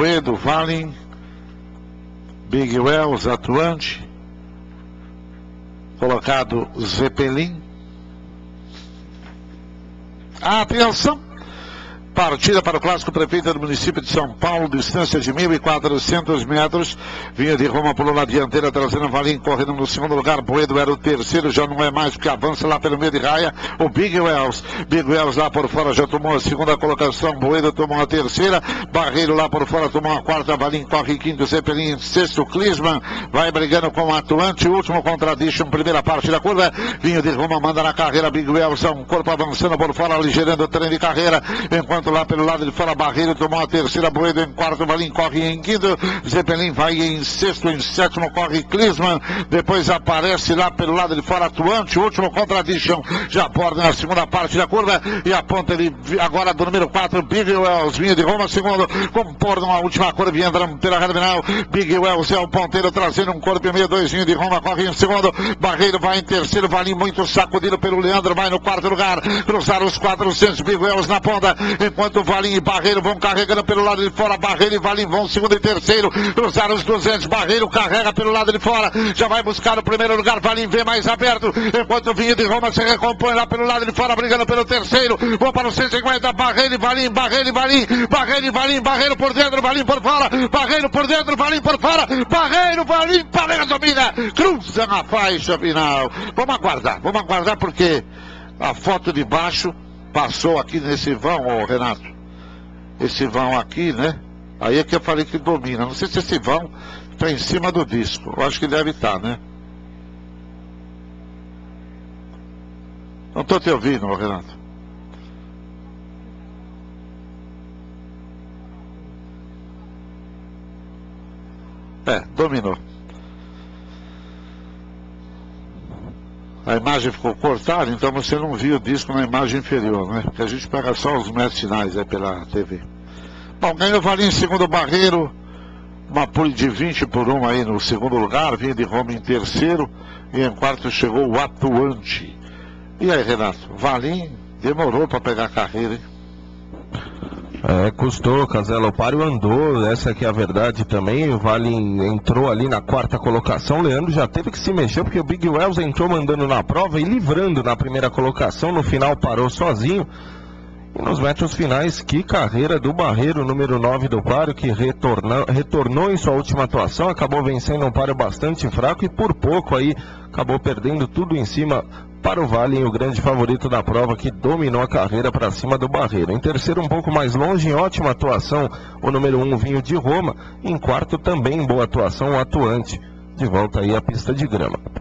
Boedo, Valin, Big Wells, Atuante, colocado Zeppelin. Atenção! Partida para o clássico prefeito do município de São Paulo, distância de 1.400 metros. Vinha de Roma, pulou na dianteira, trazendo Valim, correndo no segundo lugar. Boedo era o terceiro, já não é mais, porque avança lá pelo meio de raia. O Big Wells. Big Wells lá por fora já tomou a segunda colocação. Boedo tomou a terceira. Barreiro lá por fora tomou a quarta. Valim corre quinto. Zeppelin sexto. Clisman vai brigando com o Atuante. Último Contradiction, primeira parte da curva. Vinha de Roma, manda na carreira. Big Wells, um corpo avançando por fora, aligerando o trem de carreira. Enquanto lá pelo lado de fora, Barreiro tomou a terceira, Boedo em quarto, Valim corre em quinto, Zeppelin vai em sexto, em sétimo corre Clisman, depois aparece lá pelo lado de fora Atuante, último Contradiction, já aborda na segunda parte da curva e aponta ele agora do número 4, Big Wells, vinha de Roma, segundo, comportam a última curva e entram pela reta final. Big Wells é o ponteiro trazendo um corpo e meio, dois, vinha de Roma, corre em segundo, Barreiro vai em terceiro, Valim muito sacudido pelo Leandro, vai no quarto lugar, cruzaram os 400, Big Wells na ponta, enquanto Valim e Barreiro vão carregando pelo lado de fora, Barreiro e Valim vão segundo e terceiro, cruzaram os 200, Barreiro carrega pelo lado de fora, já vai buscar o primeiro lugar, Valim vem mais aberto, enquanto o Vinho de Roma se recompõe lá pelo lado de fora, brigando pelo terceiro, vão para os 150, Barreiro e Valim, Barreiro e Valim, Barreiro e Valim, Barreiro por dentro, Valim por fora, Barreiro por dentro, Valim por fora, Barreiro, Valim, Barreiro domina, cruza na faixa final. Vamos aguardar porque a foto de baixo passou aqui nesse vão, ô Renato. Esse vão aqui, né? Aí é que eu falei que domina. Não sei se esse vão está em cima do disco. Eu acho que deve estar, né? Não estou te ouvindo, ô Renato. Dominou. A imagem ficou cortada, então você não viu o disco na imagem inferior, né? Porque a gente pega só os metros finais aí pela TV. Bom, ganhou Valim em segundo, Barreiro, uma pole de 20 por 1 aí no segundo lugar, vinha de Roma em terceiro, e em quarto chegou o Atuante. E aí, Renato, Valim demorou para pegar a carreira, hein? Custou, Casella, o páreo andou, essa aqui é a verdade também. O Valim entrou ali na quarta colocação, o Leandro já teve que se mexer porque o Big Wells entrou mandando na prova e livrando na primeira colocação, no final parou sozinho. E nos metros finais, que carreira do Barreiro, número 9 do páreo, que retornou em sua última atuação, acabou vencendo um páreo bastante fraco e por pouco aí acabou perdendo tudo em cima para o Valim, o grande favorito da prova, que dominou a carreira para cima do Barreiro. Em terceiro, um pouco mais longe, em ótima atuação, o número 1, Vinho de Roma. Em quarto, também boa atuação, o Atuante. De volta aí à pista de grama.